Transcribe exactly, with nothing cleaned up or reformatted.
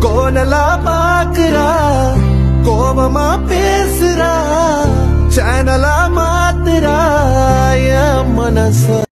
கோணலா பாக்குறா, கோபமா பேசுறா, சேனலா மாத்துறா என் மனச.